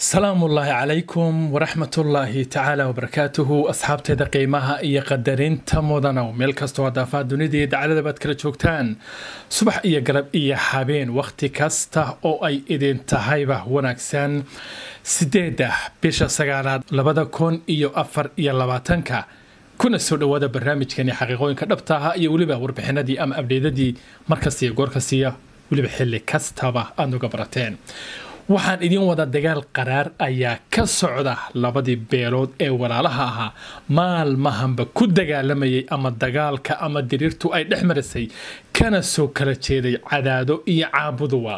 السلام الله عليكم ورحمة الله تعالى وبركاته أصحاب تدقيمها إيا قدرين تمودنا وميلكستو ودافات دونيدي دعالة بات كلا جوكتان صبح إيا قرب إيا حابين وقتي كاستا أو أي إدين تهايبه وناكسان سيديده بيشا ساقالات لبدا كون إيو أفر إيا لباتنكا كنا سودو ودا برنامج كاني حقيقوين كدبتاها إيا وليبا وربحنا دي أم أبديدي مركزية غوركسية وليبا حلي كاستابا أندو قبرتين waxaan idin wada dagaal qaraar ayaa ka socda labadii beelood ee walaalaha ahaa maalmahanba ku dagaalamayay ama dagaalka ama diriirtu ay dhexmarisay kana soo kala jeeday cadaado iyo caabuduwa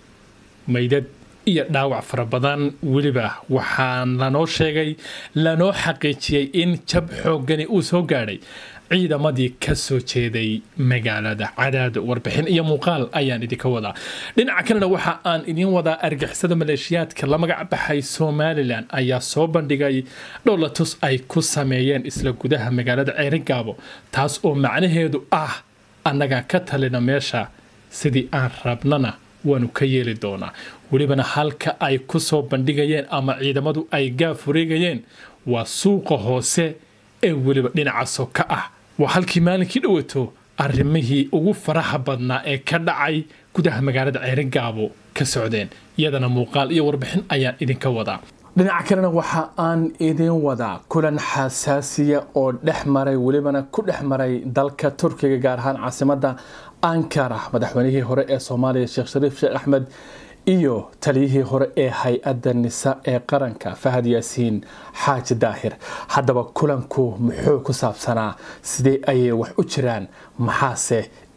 maydad iyo dhaawac fara badan weliba waxaan lanoo sheegay lanoo xaqiijiyay in jab xoogani uu soo gaadhay ciidamadii ka soo jeeday magaalada cadaado warbixin iyo muuqaal ayaan idinka wadaa dhinaca kalena waxa aan idin wadaa argixisada maleeshiyaadka la magac baxay Somaliland ayaa soo bandhigay dhowlatus ay ku sameeyeen isla gudaha magaalada Ceerigaabo taas oo macnaheedu ah annaga ka talina meesha sidii aan rabnana waanu ka yeeli doonaa welibana halka ay ku soo bandhigayeen ama ciidamadu ay gaaf wareegayeen waa suuqa hoose ee weliba dhinacaasoo ka ah waa halkii maalinkii dhawato arrimihii ugu faraha badnaa ee ka dhacay gudaha magaalada Ceerigaabo ka socdeen iyadana muuqaal iyo warbixin ayaan idinka wadaa dhinaca kalena waxa aan idin wadaa kulan xasaasiya oo dhex maray welibana ku dhex maray dalka Turkiga gaar ahaan caasimadda Ankara madaxweynihii hore ee Soomaaliya Sheekh Shariif Sheekh Axmed iyo taliyihii hore ee hay'adda nisa ee qaranka Fahad Yaasiin Xaaji Daahir haddaba kulanku muxuu ku saabsanaa sidee ayay wax u jiraan maxaase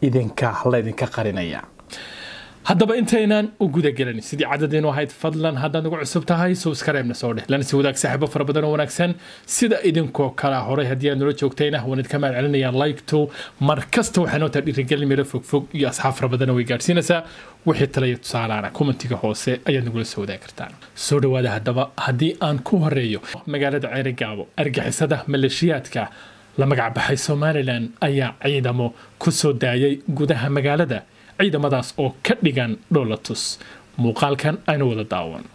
idinka qarinaya haddaba intaynan u guda gelin sidii cadadeen ahayd fadlan haddaad ugu cusub tahay subscribe-na soo dheh lana si wadaag saaxiibo fara badan oo wanaagsan sida idinkoo kala hore haddii aad nala joogtayna wanad ka mahad celinayaan like-to mar kasta waxay noo tahay dhiirigelin meelo fogfog iyo asxaab fara badan way gaadhsiinaysaa wixii talaya tusaalaana commentiga hoose ayaad nagula soo wadaagi kartaan soo dhawaada haddaba haddii aan ku horeeyo magaalada Ceerigaabo argixisada maleeshiyaadka la magac baxay Somaliland ayaa ciidamo ku soo daayay gudaha magaalada ciidamadaas oo ka dhigan dhowlatus muuqaalkan aynu wada daawan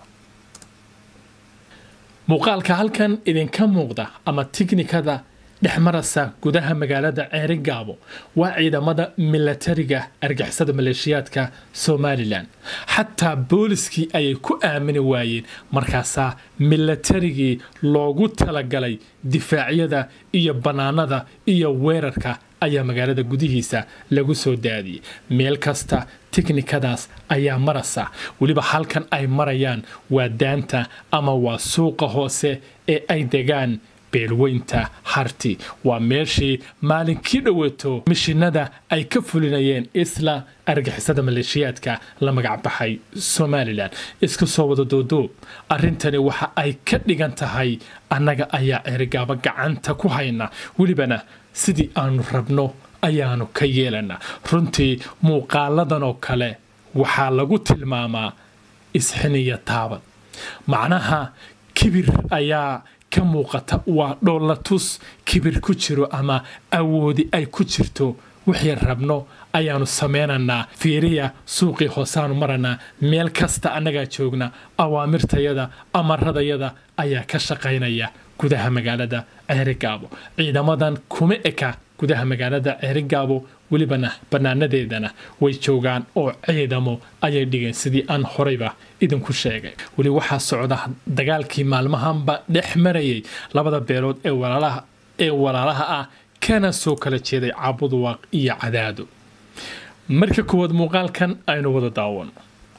muuqaalka halkan idinka muuqda ama tiknikada dhexmarasa gudaha magaalada Ceerigaabo waa ciidamada militariga argixisada maleeshiyaadka Somaliland xataa booliskii ayay ku aamini waayeen markaasa militarigii loogu talagalay difaacyada iyo banaanada iyo weerarka ayaa magaalada gudihiisa lagu soo daadiyay meel kasta tiknikadaas ayaa marasa waliba halkan ay marayaan waa daanta ama waa suuqa hoose ee ay degaan beelweynta harti waa meeshii maalinkii dhawato mishinada ay ka fulinayeen isla argixisada maleeshiyaadka la magac baxay Somaliland iska soo wada doodoob arrintani waxa ay ka dhigan tahay annaga ayaa Ceerigaabo gacanta ku hayna welibana sidii aanu rabno ayaanu ka yeelana runtii muuqaaladan oo kale waxaa lagu tilmaamaa isxiniya taabad macnaha kibir ayaa ka muuqata waa dhowlatus kibir ku jiro ama awoodi ay ku jirto wixii rabno ayaanu sameynanaa fiiriya suuqii hoosaanu maranaa meel kasta annagaa joogna awaamirtayada amaradayada ayaa ka shaqaynaya gudaha magaalada Ceerigaabo ciidamadan kuma eka gudaha magaalada Ceerigaabo welibana banaanadeedana way joogaan oo ciidamo ayay dhigeen sidii aan horeyba idinku sheegay weli waxaa socda dagaalkii maalmahanba dhex marayay labada beelood ee walaalaha ah kana soo kala jeeday caabuduwaaq iyo cadaado marka koowaad muuqaalkan aynu wada daawan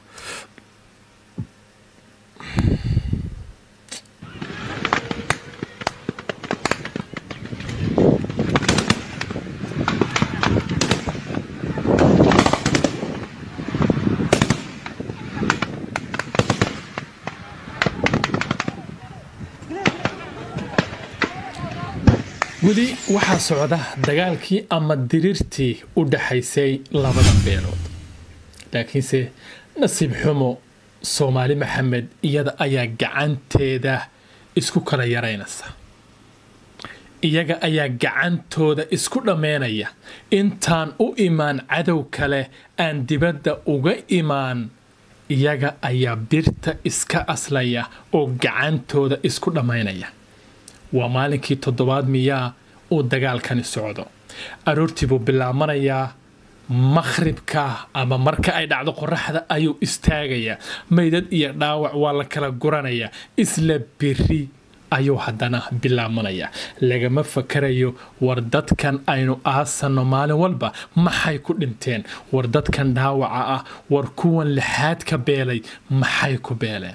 weli waxaa socda dagaalkii ama diriirtii u dhaxaysay labada beelood laakiinse nasiib xumo Soomaali Maxamed iyada ayaa gacanteeda isku kala yaraynaysa iyaga ayaa gacantooda isku dhameynaya intaan u imaan cadow kale aan dibadda uga imaan iyaga ayaa birta iska aslaya oo gacantooda isku dhammaynaya. waa maalinkii 7 miyaa uu dagaalkani socdo. aroortii buu bilaabanayaa, maqribka ama marka ay dhacdo qoraxda ayuu istaagayaa. meydad iyo dhaawac waa la kala guranayaa. isla biri ayuu haddana bilaabmanaya. lagama fakarayo war dadkan aynu aasano maalin walba maxay ku dhinteen, war dadkan dhaawaca ah, war kuwan lixaad ka beelay maxay ku beeleen.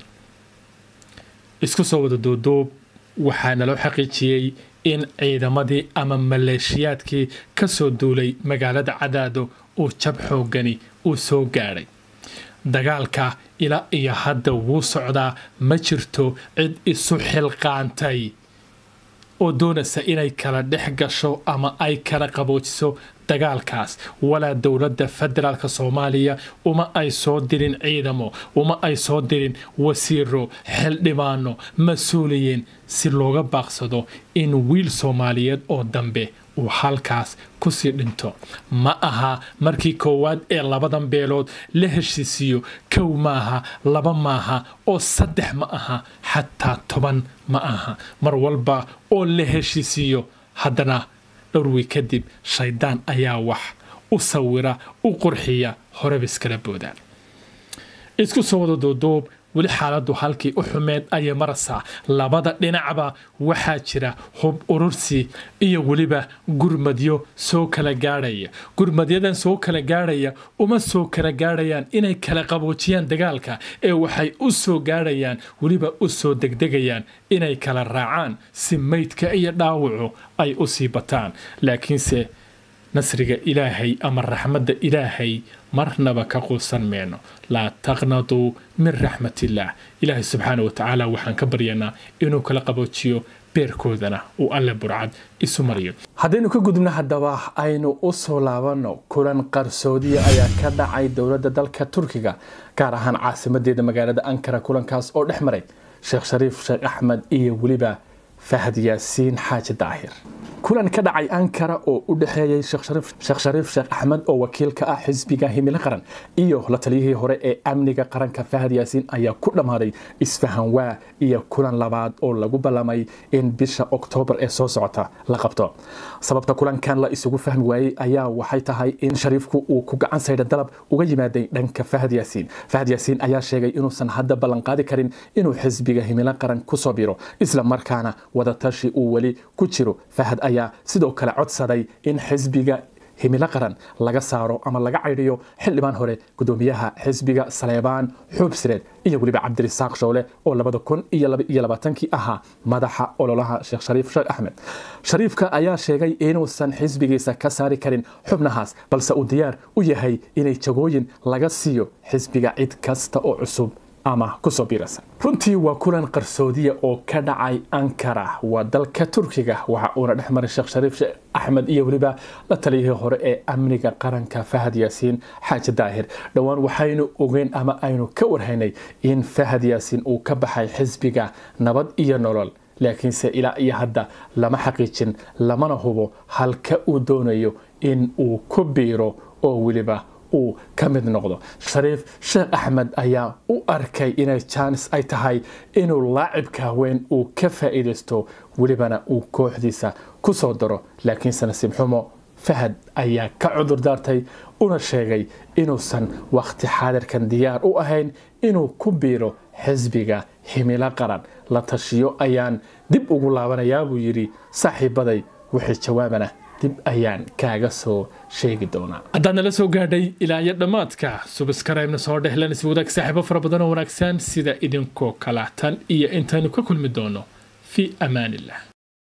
isku soo wada duuduub waxaa naloo xaqiijiyey in ciidamadii ama maleeshiyaadkii ka soo duulay magaalada Cadaado uu jab xoogani uu soo gaadhay. dagaalka ilaa iyo hadda wuu socdaa, ma jirto cid isu xilqaantay oo doonaysa inay kala dhex gasho ama ay kala qaboojiso dagaalkaas. walaa dowladda federaalka Soomaaliya uma ay soo dirin ciidamo, uma ay soo dirin wasiiro, xildhibaano, mas'uuliyiin si looga baaqsado in wiil Soomaaliyeed oo dambe uu halkaas ku sii dhinto. ma aha markii koowaad ee labadan beelood la heshiisiyo. kow maaha, laba maaha, oo 3 ma aha, xataa 10 ma aha. mar walba oo la heshiisiyo haddana dhowr kadib shaydaan ayaa wax u sawira, u qurxiya, horeba iskala boodaan. isku soo wada duuduub weli xaaladdu halkii u xumeed ayay maraysaa. labada dhinacba waxaa jira hub urursi iyo weliba gurmadyo soo kala gaadhaya. gurmadyadan soo kala gaadhaya uma soo kala gaadhayaan inay kala qaboojiyaan dagaalka, ee waxay u soo gaadhayaan weliba u soo degdegayaan inay kala raacaan si meydka iyo dhaawacu ay u sii bataan. laakiinse nasriga ilaahay ama raxmadda ilaahay marnaba ka quusan meeno. laa taqnaduu min raxmatillah. ilaahay subxaanahu watacaala waxaan ka baryanaa inuu kala qaboojiyo beerkoodana uu alle burcad isu mariyo. haddaynu ka gudubno haddaba aynu u soo laabano kulan qarsoodiya ayaa ka dhacay dowladda dalka Turkiga, gaar ahaan caasimadeeda magaalada Ankara. kulankaas oo dhex maray Sheekh Shariif Sheekh Axmed iyo weliba Fahad Yaasiin Xaaji Daahir. kulan ka dhacay Ankara oo u dhaxeeyay Sheekh Shariif Sheekh Axmed oo wakiil ka ah xisbiga Himilo Qaran iyo la taliyihii hore ee amniga qaranka Fahad Yaasiin ayaa ku dhamaaday isfahan waa iyo kulan labaad oo lagu ballamay in bisha Oktoobar ee soo socota la qabto. sababta kulankan la isugu fahmi waayay ayaa waxay tahay in Shariifku uu ku gacan sayda dalab uga yimaaday dhanka Fahad Yaasiin. Fahad Yaasiin ayaa sheegay inuusan hadda ballan qaadi karin inuu xisbiga Himilo Qaran ku soo biro, isla markaana wada tashi uu wali ku jiro. Fahad ayaa sidoo kale codsaday in xisbiga Himilo Qaran laga saaro ama laga cayriyo xildhibaan hore gudoomiyaha xisbiga Saleebaan Xubsireed iyo weliba Cabdirasaaq Shawle oo 2022 ahaa madaxa ololaha Sheekh Shariif Sheekh Axmed. Shariifka ayaa sheegay inuusan xisbigiisa ka saari karin xubnahaas, balse uu diyaar u yahay inay jagooyin laga siiyo xisbiga cid kasta oo cusub ama kusoo biirasa. runtii waa kulan qarsoodiya oo ka dhacay Ankara, waa dalka Turkiga. waxa uu dhex maray Sheekh Shariif Sheekh Axmed iyo weliba la taliyihii hore ee amniga qaranka Fahad Yaasiin Xaaji Daahir. dhawaan waxaynu ogeyn ama aynu ka warhaynay in Fahad Yaasiin uu ka baxay xisbiga Nabad iyo Nolol, laakiinse ilaa iyo hadda lama xaqiijin, lamana hubo halka uu doonayo in uu ku biiro oo weliba uu ka mid noqdo. Shariif Sheekh Axmed ayaa u arkay inay chance ay tahay inuu laacibka weyn uu ka faa'iideysto, welibana uu kooxdiisa ku soo daro. laakiin nasiib xumo Fahad ayaa ka cudur daartay una sheegay inuusan waqti xaadirkan diyaar u ahayn inuu ku biiro xisbiga Himilo Qaran. la tashiyo ayaan dib ugu laabanayaa buu yiri. saaxiibaday wixii jawaabana dib ayaan kaaga soo sheegi doonaa. haddana la soo gaadhay ilaa iyo dhamaadka subscribe-na soo dhehlan si wadaag saaxiibo fara badan oo wanaagsan sida idinkoo kala tan iyo intaanu ka kulmi doono fi amaanillah.